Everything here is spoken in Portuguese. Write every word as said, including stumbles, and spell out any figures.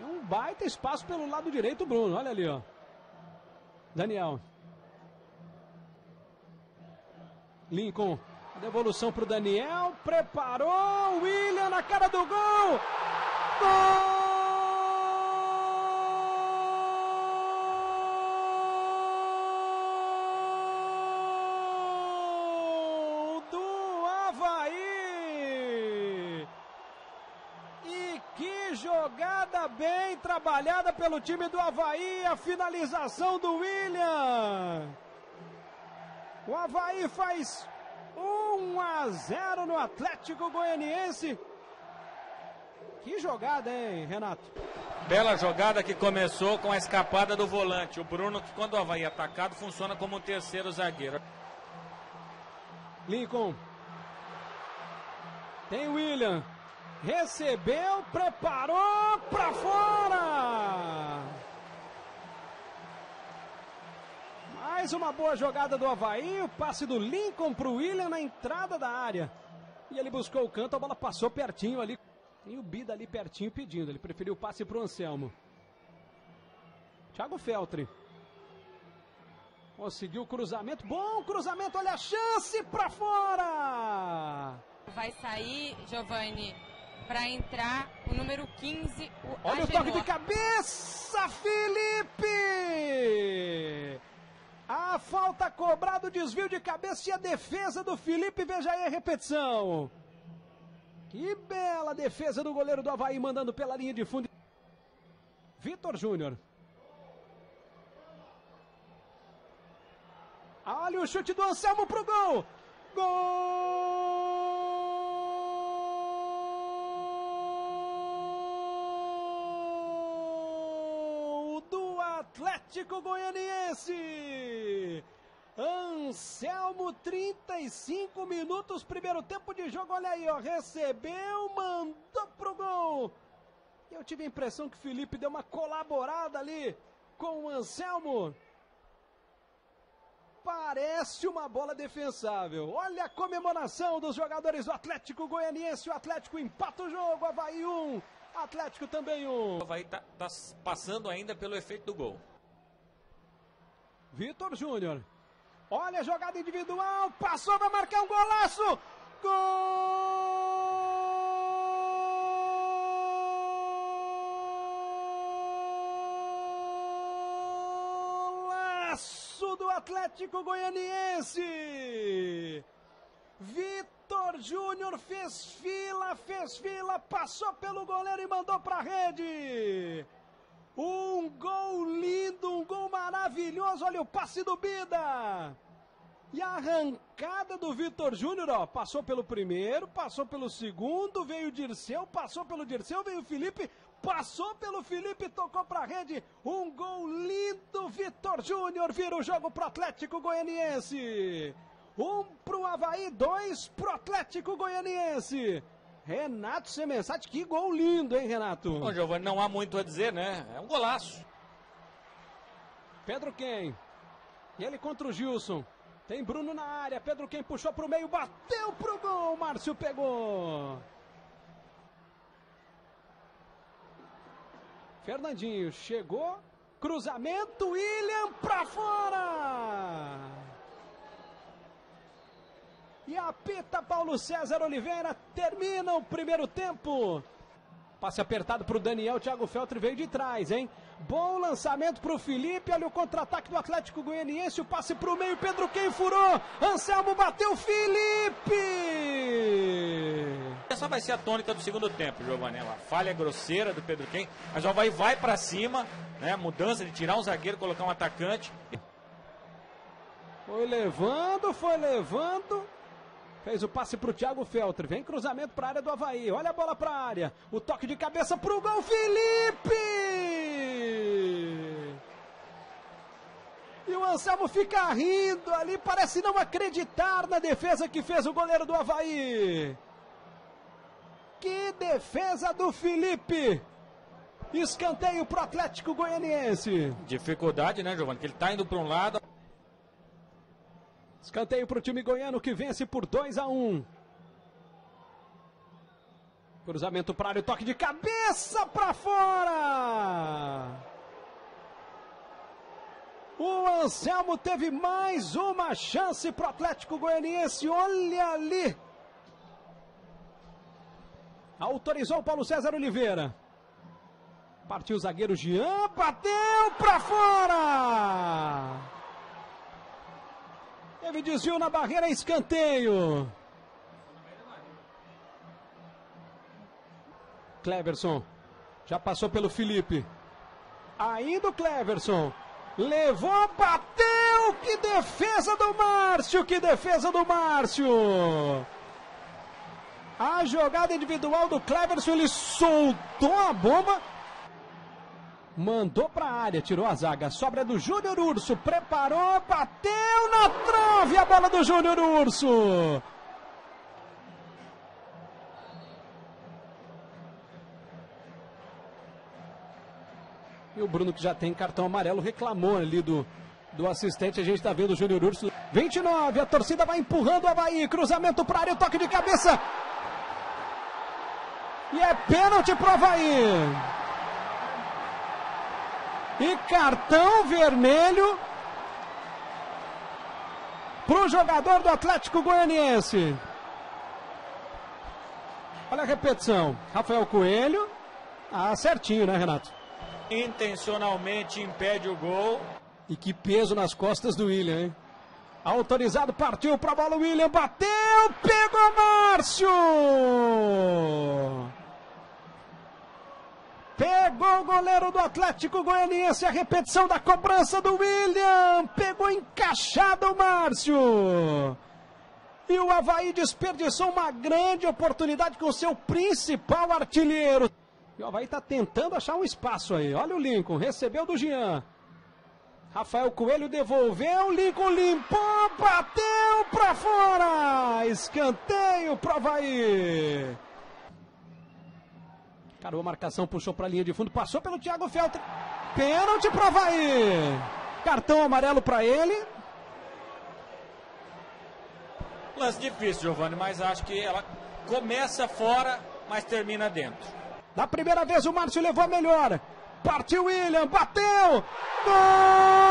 Um baita espaço pelo lado direito, Bruno. Olha ali, ó. Daniel. Lincoln. Devolução pro Daniel. Preparou. William na cara do gol. Gol! Jogada bem trabalhada pelo time do Avaí, a finalização do William. O Avaí faz um a zero no Atlético Goianiense. Que jogada, hein, Renato? Bela jogada que começou com a escapada do volante. O Bruno, que quando o Avaí é atacado, funciona como um terceiro zagueiro. Lincoln. Tem William. Recebeu, preparou para fora. Mais uma boa jogada do Avaí. O passe do Lincoln para o William na entrada da área. E ele buscou o canto, a bola passou pertinho ali. Tem o Bida ali pertinho pedindo. Ele preferiu o passe para o Anselmo. Thiago Feltre. Conseguiu o cruzamento. Bom cruzamento, olha a chance para fora. Vai sair, Giovani, para entrar o número quinze, o Olha Agenor. O toque de cabeça, Felipe! A falta cobrada, o desvio de cabeça e a defesa do Felipe, veja aí a repetição. Que bela defesa do goleiro do Avaí, mandando pela linha de fundo. Vitor Júnior. Olha o chute do Anselmo pro gol. Gol! Atlético Goianiense. Anselmo, trinta e cinco minutos, primeiro tempo de jogo, olha aí, ó, recebeu, mandou pro gol. Eu tive a impressão que o Felipe deu uma colaborada ali com o Anselmo. Parece uma bola defensável. Olha a comemoração dos jogadores do Atlético Goianiense. O Atlético empata o jogo, Avaí um. Atlético também um. O Avaí tá, tá passando ainda pelo efeito do gol. Vitor Júnior. Olha a jogada individual. Passou, vai marcar um golaço. Golaço do Atlético Goianiense. Vitor Júnior fez fila, fez fila, passou pelo goleiro e mandou para a rede. Um gol lindo, um gol maravilhoso, olha o passe do Bida. E a arrancada do Vitor Júnior, ó, passou pelo primeiro, passou pelo segundo, veio o Dirceu, passou pelo Dirceu, veio o Felipe, passou pelo Felipe, tocou para a rede. Um gol lindo, Vitor Júnior, vira o jogo pro Atlético Goianiense. Um pro Avaí, dois pro Atlético Goianiense. Renato Semensati, que gol lindo, hein, Renato? Bom, Giovani, não há muito a dizer, né? É um golaço. Pedro Quem. E ele contra o Gilson. Tem Bruno na área. Pedro Quem puxou pro meio, bateu pro gol. Márcio pegou. Fernandinho chegou. Cruzamento, William pra fora. E apita Paulo César Oliveira, termina o primeiro tempo. Passe apertado para o Daniel, Thiago Feltre veio de trás, hein? Bom lançamento para o Felipe, olha o contra-ataque do Atlético Goianiense, o passe para o meio, Pedro Quem furou, Anselmo bateu, Felipe! Essa vai ser a tônica do segundo tempo, Giovani. Uma falha grosseira do Pedro Quem, mas o Avaí vai para cima, né? Mudança de tirar um zagueiro, colocar um atacante. Foi levando, foi levando... Fez o passe para o Thiago Feltre. Vem cruzamento para a área do Avaí. Olha a bola para a área. O toque de cabeça para o gol. Felipe! E o Anselmo fica rindo ali. Parece não acreditar na defesa que fez o goleiro do Avaí. Que defesa do Felipe! Escanteio para o Atlético Goianiense. Dificuldade, né, Giovani? Que ele está indo para um lado. Escanteio para o time goiano que vence por dois a um. Cruzamento para área, toque de cabeça para fora. Anselmo teve mais uma chance pro Atlético Goianiense. Olha ali. Autorizou o Paulo César Oliveira. Partiu o zagueiro Jean, bateu pra fora. Teve desvio na barreira, escanteio. Cleverson. Já passou pelo Felipe. Ainda o Cleverson. Levou, bateu. Que defesa do Márcio. Que defesa do Márcio. A jogada individual do Cleverson. Ele soltou a bomba. Mandou para a área. Tirou a zaga. Sobra do Júnior Urso. Preparou. Bateu na trave. A bola do Júnior Urso. E o Bruno, que já tem cartão amarelo, reclamou ali do, do assistente. A gente está vendo o Júnior Urso. vinte e nove, a torcida vai empurrando o Avaí. Cruzamento para a área, toque de cabeça. E é pênalti para o Avaí. E cartão vermelho para o jogador do Atlético Goianiense. Olha a repetição. Rafael Coelho. Ah, certinho, né, Renato? Intencionalmente impede o gol. E que peso nas costas do William, hein? Autorizado, partiu pra bola, o William bateu, pegou Márcio! Pegou o goleiro do Atlético Goianiense, a repetição da cobrança do William, pegou encaixado o Márcio! E o Avaí desperdiçou uma grande oportunidade com o seu principal artilheiro. E o Avaí está tentando achar um espaço aí. Olha o Lincoln, recebeu do Jean. Rafael Coelho devolveu, Lincoln limpou, bateu para fora. Escanteio para o Avaí. Carou a marcação, puxou para a linha de fundo, passou pelo Thiago Feltre. Pênalti para o Avaí. Cartão amarelo para ele. Lance difícil, Giovani, mas acho que ela começa fora, mas termina dentro. Da primeira vez o Márcio levou a melhor. Partiu William, bateu! Gol!